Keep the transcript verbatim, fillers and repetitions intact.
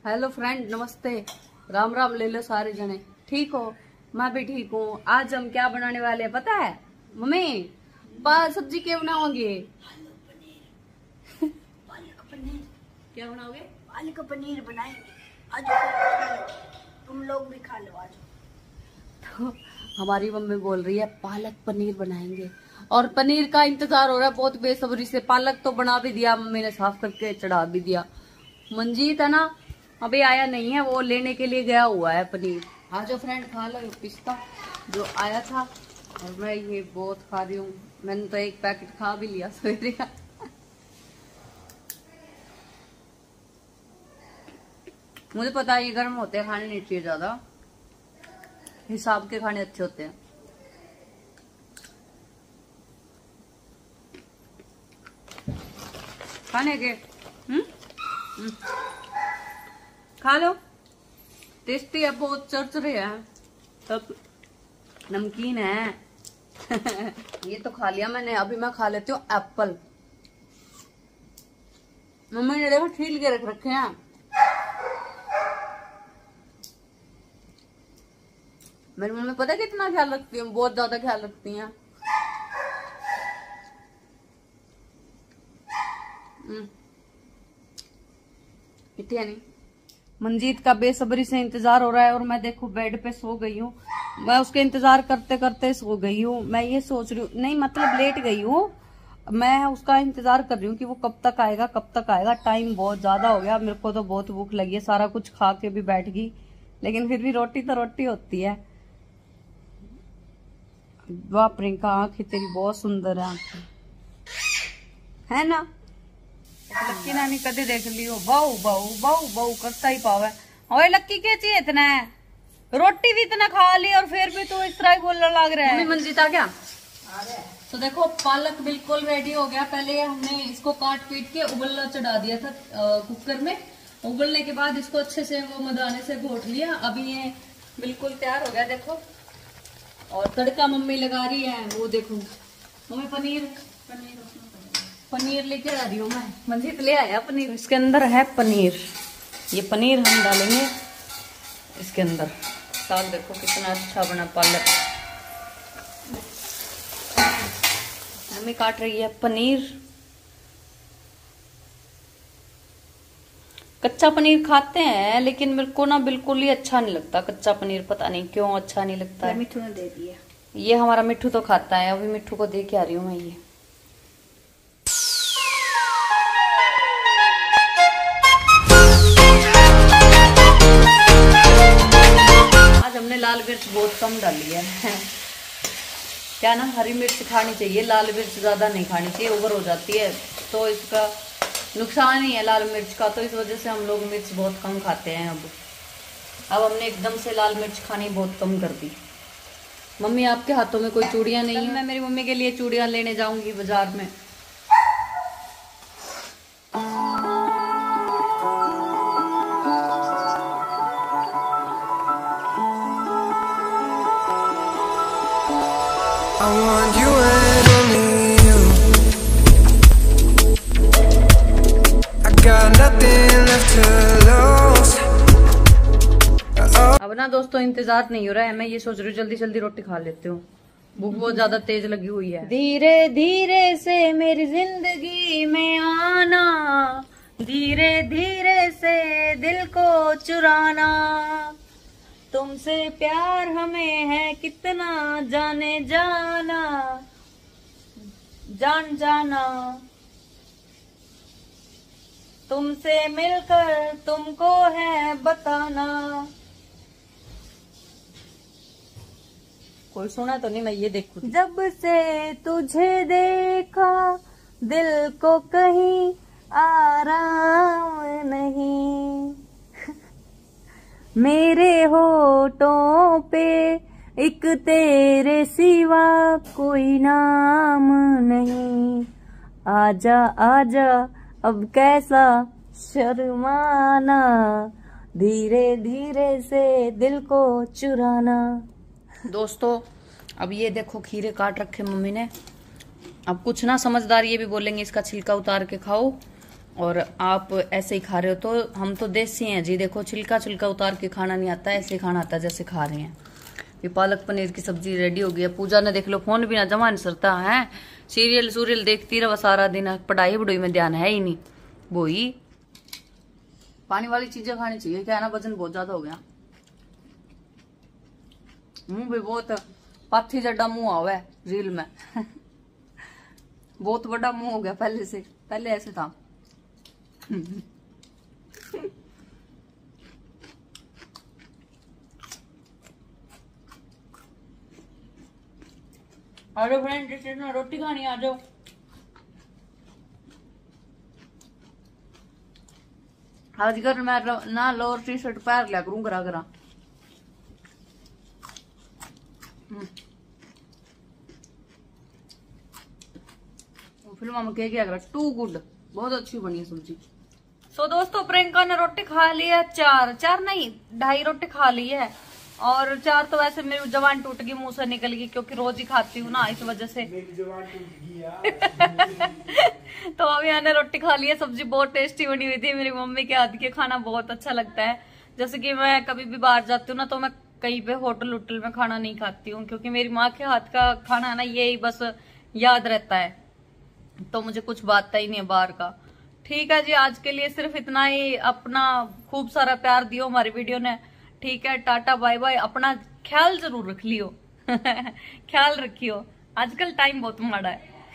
Hello friend, नमस्ते, राम राम ले लो सारे जने। ठीक हो? मैं भी ठीक हूँ। आज हम क्या बनाने वाले हैं पता है मम्मी? सब्जी क्या बनाओगे? पालक पनीर। क्या बनाओगे? पालक पनीर बनाएंगे। आज खा लो, तुम लोग भी खा लो आज। तो हमारी मम्मी बोल रही है पालक पनीर बनाएंगे और पनीर का इंतजार हो रहा है बहुत बेसब्री से। पालक तो बना भी दिया मम्मी ने, साफ करके चढ़ा भी दिया। मंजीत है ना, अभी आया नहीं है, वो लेने के लिए गया हुआ है पनीर। हाँ जो फ्रेंड खा लो पिस्ता जो आया था, और मैं ये बहुत खा रही हूँ। मैंने तो एक पैकेट खा भी लिया सवेरे का। मुझे पता है ये गर्म होते हैं, खाने नहीं चाहिए ज्यादा, हिसाब के खाने अच्छे होते हैं। खाने के हम्म खा लो, टेस्टी है, बहुत चरचरे है, तब नमकीन है। ये तो खा लिया मैंने, अभी मैं खा लेती हूँ एप्पल। मम्मी ने देखो छील के रख रखे हैं। मेरी मम्मी पता है कितना ख्याल रखती है, बहुत ज्यादा ख्याल रखती हैं। इतनी नहीं। मंजीत का बेसब्री से इंतजार हो रहा है और मैं देखो बेड पे सो गई हूँ। मैं उसके इंतजार करते करते सो गई हूँ। मैं ये सोच रही हूँ, नहीं मतलब लेट गई हूँ, मैं उसका इंतजार कर रही हूँ कि वो कब तक आएगा कब तक आएगा। टाइम बहुत ज्यादा हो गया, मेरे को तो बहुत भूख लगी है, सारा कुछ खा के भी बैठ गई, लेकिन फिर भी रोटी तो रोटी होती है। वाह प्रियंका, आंखें तेरी बहुत सुंदर है, है ना? लक्की नानी कदे देख लियो, बहु बहु बहु बहु करता ही पावे। ओए लक्की क्या चाहिए इतना है? रोटी भी इतना खा ली और फिर भी तू इस तरह ही बोलने लग रहा है। मंजीत आ गया? तो देखो पालक बिल्कुल रेडी हो गया। पहले हमने इसको काट पीट के उबलना चढ़ा दिया था कुकर में। उबलने के बाद इसको अच्छे से वो मदाने से घोट लिया। अभी ये बिल्कुल तैयार हो गया देखो। और तड़का मम्मी लगा रही है, वो देखो मम्मी पनीर पनीर पनीर लेके आ रही हूँ मैं। मंजीत ले आया पनीर। इसके अंदर है पनीर, ये पनीर हम डालेंगे इसके अंदर। साग देखो कितना अच्छा बना पालक। मम्मी काट रही है पनीर। कच्चा पनीर खाते हैं लेकिन मेरे को ना बिल्कुल ही अच्छा नहीं लगता कच्चा पनीर, पता नहीं क्यों अच्छा नहीं लगता है। मिट्ठू ने दे दिया। ये हमारा मिट्ठू तो खाता है, अभी मिट्ठू को दे के आ रही हूँ मैं ये। आज हमने लाल मिर्च बहुत कम डाली है। क्या ना, हरी मिर्च खानी चाहिए, लाल मिर्च ज्यादा नहीं खानी चाहिए, ओवर हो जाती है तो इसका नुकसान ही है लाल मिर्च का। तो इस वजह से हम लोग मिर्च बहुत कम खाते हैं। अब अब हमने एकदम से लाल मिर्च खानी बहुत कम कर दी। मम्मी आपके हाथों में कोई चूड़ियां नहीं है? मैं मेरी मम्मी के लिए चूड़ियां लेने जाऊंगी बाजार में। I want you and only you. I got nothing left to lose. अब ना दोस्तों इंतजार नहीं हो रहा है, मैं ये सोच रही हूँ जल्दी जल्दी रोटी खा लेती हूँ, भूख बहुत ज्यादा तेज लगी हुई है। धीरे धीरे से मेरी जिंदगी में आना, धीरे धीरे से दिल को चुराना, तुमसे प्यार हमें है कितना जाने जाना, जान जाना, तुमसे मिलकर तुमको है बताना। कोई सुना तो नहीं, मैं ये देखूं। जब से तुझे देखा दिल को कहीं आराम नहीं, मेरे होठों पे एक तेरे सिवा कोई नाम नहीं। आजा आजा अब कैसा शर्माना, धीरे धीरे से दिल को चुराना। दोस्तों अब ये देखो खीरे काट रखे मम्मी ने। अब कुछ ना समझदार ये भी बोलेंगे इसका छिलका उतार के खाओ, और आप ऐसे ही खा रहे हो। तो हम तो देसी हैं जी, देखो छिलका छिलका उतार के खाना नहीं आता, ऐसे खाना आता है जैसे खा रहे हैं। ये पालक पनीर की सब्जी रेडी हो गई है। पूजा ने देख लो फोन भी ना जमा नहीं सरता है, सीरियल सूरियल देखती रहा सारा दिन, पढ़ाई बढ़ाई में ध्यान है ही नहीं। वो ही पानी वाली चीजें खानी चाहिए, क्या है ना, वजन बहुत ज्यादा हो गया। मुंह भी बहुत पाथी जड्डा मुंह हुआ है रील में बहुत बड़ा मुंह हो गया पहले से, पहले ऐसे था। अरे फ्रेंड जिसने ना रोटी खानी आ जाओ। आजकल मैं ना लोअर टी शर्ट पहन लिया करूं करा करा। फिल्म में क्या करा, टू गुड, बहुत अच्छी बनी है सब्जी। सो so, दोस्तों प्रियंका ने रोटी खा ली है, चार चार नहीं ढाई रोटी खा ली है। और चार तो वैसे मेरी जवान टूट गई, मुंह से निकल गई, क्योंकि रोज ही खाती हूँ ना, इस वजह से मेरी जवान टूट गई। तो अभी मैंने रोटी खा ली है। सब्जी बहुत टेस्टी बनी हुई थी, मेरी मम्मी के हाथ के खाना बहुत अच्छा लगता है। जैसे कि मैं कभी भी बाहर जाती हूँ ना, तो मैं कहीं पे होटल होटल में खाना नहीं खाती हूँ, क्योंकि मेरी माँ के हाथ का खाना ना यही बस याद रहता है, तो मुझे कुछ बात ही नहीं है बाहर का। ठीक है जी, आज के लिए सिर्फ इतना ही। अपना खूब सारा प्यार दियो हमारी वीडियो ने। ठीक है, टाटा बाय बाय। अपना ख्याल जरूर रख लियो ख्याल रखियो, आजकल टाइम बहुत माड़ा है।